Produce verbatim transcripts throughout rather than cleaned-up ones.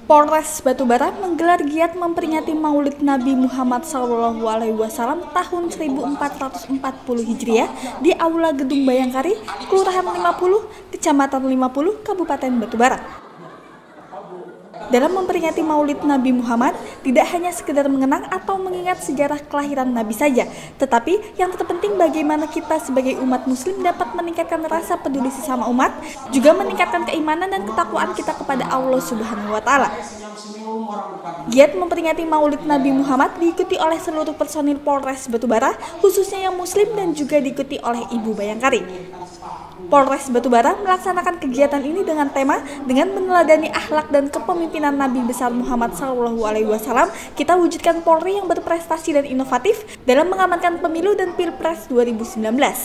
Polres Batubara menggelar giat memperingati Maulid Nabi Muhammad shallallahu alaihi wasallam tahun seribu empat ratus empat puluh Hijriah di Aula Gedung Bayangkari, Kelurahan lima puluh, Kecamatan lima puluh, Kabupaten Batubara. Dalam memperingati Maulid Nabi Muhammad, tidak hanya sekedar mengenang atau mengingat sejarah kelahiran Nabi saja, tetapi yang terpenting bagaimana kita sebagai umat muslim dapat meningkatkan rasa peduli sesama umat, juga meningkatkan keimanan dan ketakwaan kita kepada Allah Subhanahu wa Ta'ala. Giat memperingati Maulid Nabi Muhammad diikuti oleh seluruh personil Polres Batubara, khususnya yang muslim, dan juga diikuti oleh Ibu Bayangkari. Polres Batubara melaksanakan kegiatan ini dengan tema dengan meneladani akhlak dan kepemimpinan Nabi besar Muhammad shallallahu alaihi wasallam, kita wujudkan Polri yang berprestasi dan inovatif dalam mengamankan pemilu dan Pilpres dua ribu sembilan belas.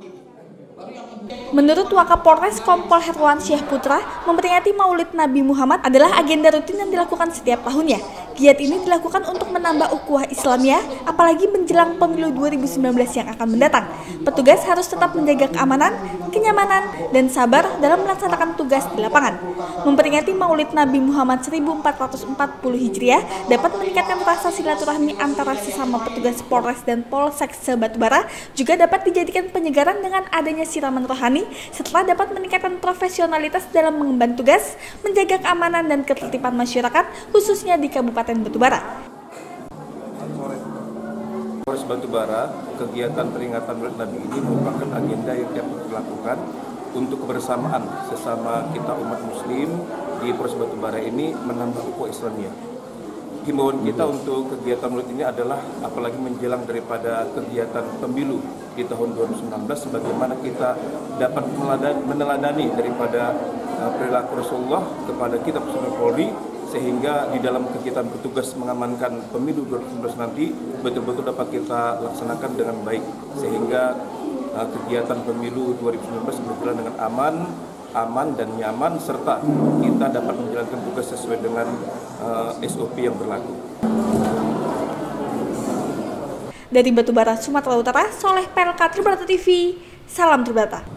Menurut Wakapolres Kompol Herwansyah Putra, memperingati Maulid Nabi Muhammad adalah agenda rutin yang dilakukan setiap tahunnya. Giat ini dilakukan untuk menambah ukhuwah Islamiyah, apalagi menjelang pemilu dua ribu sembilan belas yang akan mendatang. Petugas harus tetap menjaga keamanan, kenyamanan, dan sabar dalam melaksanakan tugas di lapangan. Memperingati Maulid Nabi Muhammad seribu empat ratus empat puluh Hijriah dapat meningkatkan rasa silaturahmi antara sesama petugas Polres dan Polsek se-Batubara, juga dapat dijadikan penyegaran dengan adanya siraman rohani, setelah dapat meningkatkan profesionalitas dalam mengemban tugas, menjaga keamanan dan ketertiban masyarakat, khususnya di Kabupaten Batubara. Polres Batubara, kegiatan peringatan Maulid Nabi ini merupakan agenda yang dapat dilakukan untuk kebersamaan sesama kita umat muslim di Polres Batubara ini menambah ukhuwah Islamiyah. Himbauan kita untuk kegiatan Maulid ini adalah apalagi menjelang daripada kegiatan pemilu di tahun dua ribu sembilan belas, bagaimana kita dapat meneladani daripada perilaku Rasulullah kepada kita personel Polri, sehingga di dalam kegiatan bertugas mengamankan pemilu dua ribu sembilan belas nanti betul-betul dapat kita laksanakan dengan baik, sehingga uh, kegiatan pemilu dua ribu sembilan belas berjalan dengan aman, aman dan nyaman, serta kita dapat menjalankan tugas sesuai dengan uh, S O P yang berlaku. Dari Batubara, Sumatera Utara, Soleh Pelka, Tribrata T V, salam Tribrata.